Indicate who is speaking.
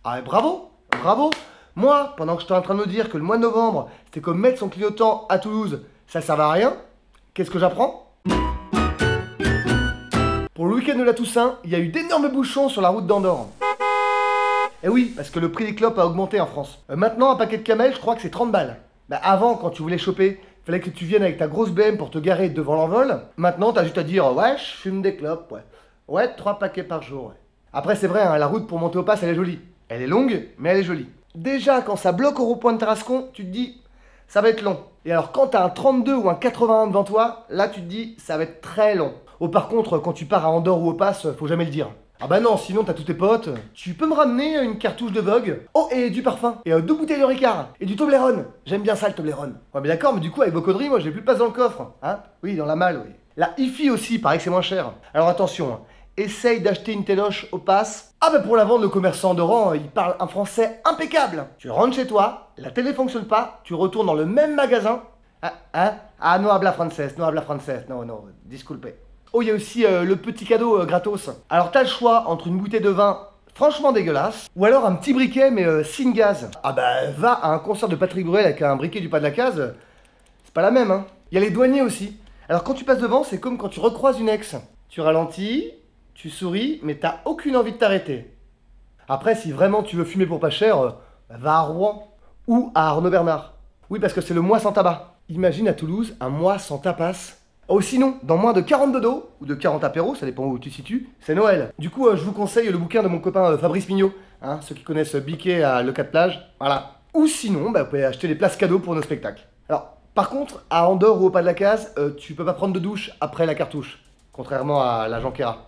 Speaker 1: Ah mais bravo, bravo. Moi, pendant que j'étais en train de me dire que le mois de novembre, c'était comme mettre son clignotant à Toulouse, ça servait à rien, qu'est-ce que j'apprends? Pour le week-end de la Toussaint, il y a eu d'énormes bouchons sur la route d'Andorre. Eh oui, parce que le prix des clopes a augmenté en France. Maintenant, un paquet de camel, je crois que c'est 30 balles. Bah avant, quand tu voulais choper, fallait que tu viennes avec ta grosse BM pour te garer devant l'envol. Maintenant, t'as juste à dire, ouais, je fume des clopes, ouais. Ouais, 3 paquets par jour, ouais. Après, c'est vrai, hein, la route pour monter au pass, elle est jolie. Elle est longue, mais elle est jolie. Déjà, quand ça bloque au rond-point de Tarascon, tu te dis, ça va être long. Et alors, quand t'as un 32 ou un 81 devant toi, là, tu te dis, ça va être très long. Oh, par contre, quand tu pars à Andorre ou au pass, faut jamais le dire. Ah bah non, sinon t'as tous tes potes. Tu peux me ramener une cartouche de Vogue? Oh, et du parfum. Et 2 bouteilles de Ricard. Et du Toblerone. J'aime bien ça, le Toblerone. Ouais, mais d'accord, mais du coup, avec vos conneries, moi, j'ai plus de place dans le coffre. Hein? Oui, dans la malle, oui. La hi-fi aussi, paraît que c'est moins cher. Alors attention, hein. Essaye d'acheter une téloche au pass. Ah bah pour la vendre, le commerçant d'Oran, il parle un français impeccable. Tu rentres chez toi, la télé fonctionne pas, tu retournes dans le même magasin. Ah, no habla français, no habla français. Non, non, disculpe. Oh, il y a aussi le petit cadeau gratos. Alors t'as le choix entre une bouteille de vin franchement dégueulasse, ou alors un petit briquet mais sin gaz. Ah bah va à un concert de Patrick Bruel avec un briquet du pas de la case, c'est pas la même, hein. Il y a les douaniers aussi. Alors quand tu passes devant, c'est comme quand tu recroises une ex. Tu ralentis, tu souris, mais t'as aucune envie de t'arrêter. Après, si vraiment tu veux fumer pour pas cher, va à Rouen ou à Arnaud Bernard. Oui, parce que c'est le mois sans tabac. Imagine à Toulouse un mois sans tapas. Oh sinon, dans moins de 40 dodo, ou de 40 apéros, ça dépend où tu te situes, c'est Noël. Du coup, je vous conseille le bouquin de mon copain Fabrice Mignot, hein, ceux qui connaissent Biquet à Le 4 Plage, voilà. Ou sinon, bah, vous pouvez acheter des places cadeaux pour nos spectacles. Alors, par contre, à Andorre ou au pas de la case, tu peux pas prendre de douche après la cartouche, contrairement à la Jonquera.